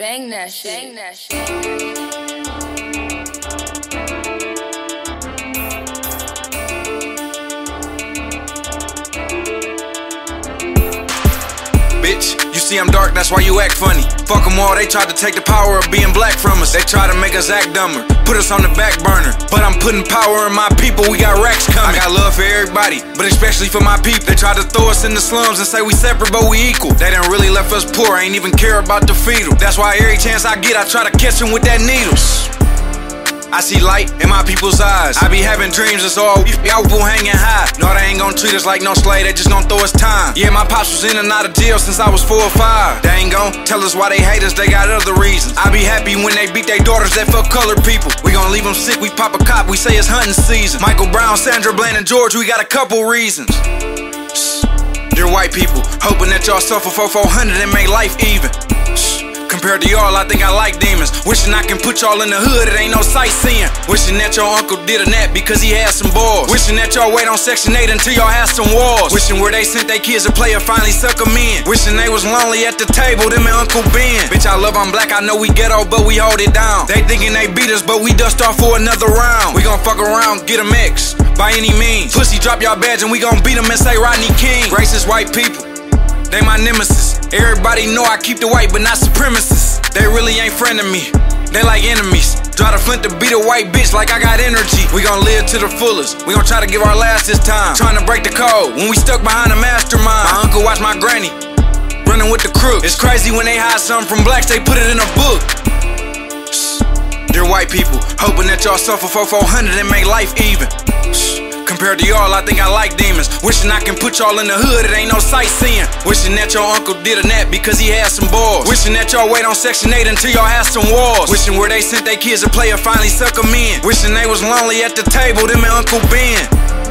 Bang that shit. Bang that shit. Bitch, you see I'm dark, that's why you act funny. Fuck them all, they tried to take the power of being black from us. They try to make us act dumber, put us on the back burner. But I'm putting power in my people, we got racks coming. I got love for everybody, but especially for my people. They tried to throw us in the slums and say we separate but we equal. They didn't really left us poor, I ain't even care about the fetal. That's why every chance I get, I try to catch them with that needles. I see light in my people's eyes. I be having dreams, it's all y'all hanging high. No, they ain't gon' treat us like no slave, they just gon' throw us time. Yeah, my pops was in and out of jail since I was 4 or 5. They ain't gon' tell us why they hate us, they got other reasons. I be happy when they beat their daughters that fuck colored people. We gon' leave them sick, we pop a cop, we say it's hunting season. Michael Brown, Sandra Bland, and George, we got a couple reasons. Dear white people, hoping that y'all suffer for 400 and make life even. Compared to y'all, I think I like demons. Wishing I can put y'all in the hood, it ain't no sightseeing. Wishing that your uncle did a nap because he had some balls. Wishing that y'all wait on Section 8 until y'all had some walls. Wishing where they sent their kids to play or finally suck them in. Wishing they was lonely at the table, them and Uncle Ben. Bitch, I love I'm black, I know we ghetto, but we hold it down. They thinking they beat us, but we dust off for another round. We gon' fuck around, get them X, by any means. Pussy, drop y'all badge and we gon' beat them and say Rodney King. Racist white people, they my nemesis. Everybody know I keep the white, but not supremacists. They really ain't friend of me, they like enemies. Try to flint to beat a white bitch like I got energy. We gon' live to the fullest, we gon' try to give our last this time. Trying to break the code, when we stuck behind a mastermind. My uncle watched my granny, running with the crook. It's crazy when they hide something from blacks, they put it in a book. Dear white people, hoping that y'all suffer for 400 and make life even. Compared to y'all, I think I like demons. Wishing I can put y'all in the hood, it ain't no sightseeing. Wishing that your uncle did a nap because he had some balls. Wishing that y'all wait on Section 8 until y'all had some walls. Wishing where they sent their kids to play or finally suck them in. Wishing they was lonely at the table, them and Uncle Ben.